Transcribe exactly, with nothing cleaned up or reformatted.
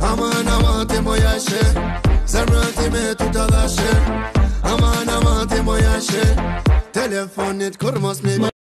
Aman aman moja się, zamrotimy tu da się. Aman aman moja się, telefonit kurmos mi.